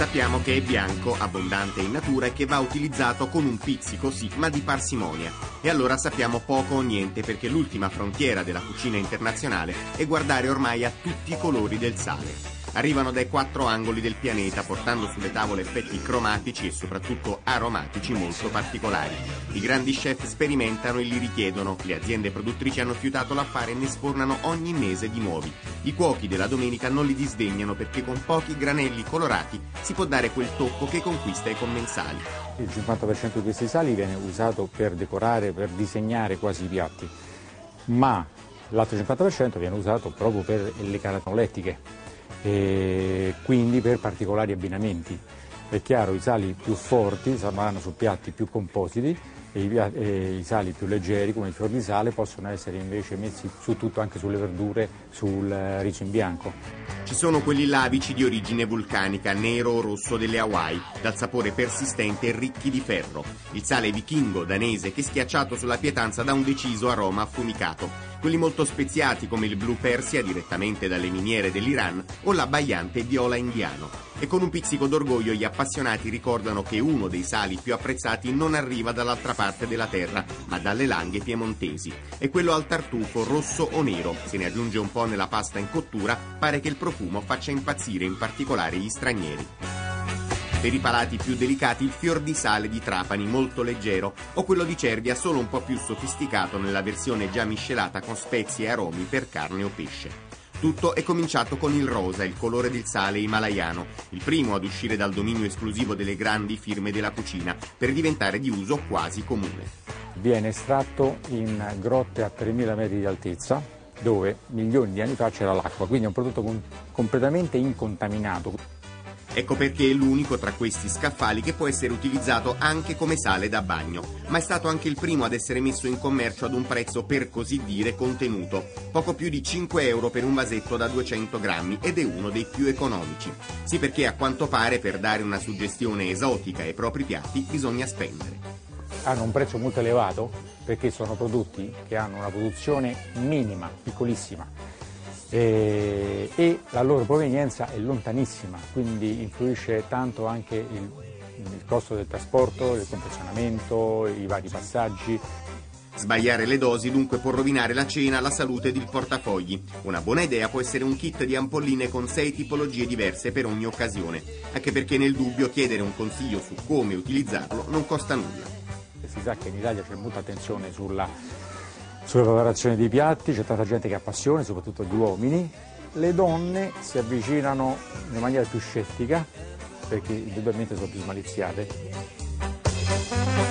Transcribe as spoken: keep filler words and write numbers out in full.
Sappiamo che è bianco, abbondante in natura e che va utilizzato con un pizzico sì, ma di parsimonia. E allora sappiamo poco o niente perché l'ultima frontiera della cucina internazionale è guardare ormai a tutti i colori del sale. Arrivano dai quattro angoli del pianeta portando sulle tavole effetti cromatici e soprattutto aromatici molto particolari. I grandi chef sperimentano e li richiedono, le aziende produttrici hanno fiutato l'affare e ne sfornano ogni mese di nuovi. I cuochi della domenica non li disdegnano perché con pochi granelli colorati si può dare quel tocco che conquista i commensali. Il cinquanta per cento di questi sali viene usato per decorare, per disegnare quasi i piatti, ma l'altro cinquanta per cento viene usato proprio per le caratteristiche. E quindi per particolari abbinamenti. È chiaro, i sali più forti vanno su piatti più compositi e i, e i sali più leggeri come il fior di sale possono essere invece messi su tutto, anche sulle verdure, sul riso in bianco. Ci sono quelli lavici di origine vulcanica, nero o rosso delle Hawaii, dal sapore persistente e ricchi di ferro. Il sale vichingo danese che schiacciato sulla pietanza dà un deciso aroma affumicato. Quelli molto speziati come il blu Persia direttamente dalle miniere dell'Iran o l'abbagliante viola indiano. E con un pizzico d'orgoglio gli appassionati ricordano che uno dei sali più apprezzati non arriva dall'altra parte della terra, ma dalle langhe piemontesi. È quello al tartufo rosso o nero. Se ne aggiunge un po' nella pasta in cottura, pare che il profumo faccia impazzire in particolare gli stranieri. Per i palati più delicati il fior di sale di Trapani molto leggero o quello di Cervia solo un po' più sofisticato nella versione già miscelata con spezie e aromi per carne o pesce. Tutto è cominciato con il rosa, il colore del sale himalayano, il primo ad uscire dal dominio esclusivo delle grandi firme della cucina per diventare di uso quasi comune. Viene estratto in grotte a tremila metri di altezza, dove milioni di anni fa c'era l'acqua, quindi è un prodotto com- completamente incontaminato. Ecco perché è l'unico tra questi scaffali che può essere utilizzato anche come sale da bagno, ma è stato anche il primo ad essere messo in commercio ad un prezzo per così dire contenuto, poco più di cinque euro per un vasetto da duecento grammi ed è uno dei più economici. Sì, perché a quanto pare per dare una suggestione esotica ai propri piatti bisogna spendere. Hanno un prezzo molto elevato perché sono prodotti che hanno una produzione minima, piccolissima. E, e la loro provenienza è lontanissima, quindi influisce tanto anche il, il costo del trasporto, il confezionamento, i vari passaggi. Sbagliare le dosi dunque può rovinare la cena, la salute ed il portafogli. Una buona idea può essere un kit di ampolline con sei tipologie diverse per ogni occasione, anche perché nel dubbio chiedere un consiglio su come utilizzarlo non costa nulla. Si sa che in Italia c'è molta attenzione sulla sulla preparazione dei piatti, c'è tanta gente che ha passione, soprattutto gli uomini. Le donne si avvicinano in maniera più scettica perché indubbiamente sono più smaliziate.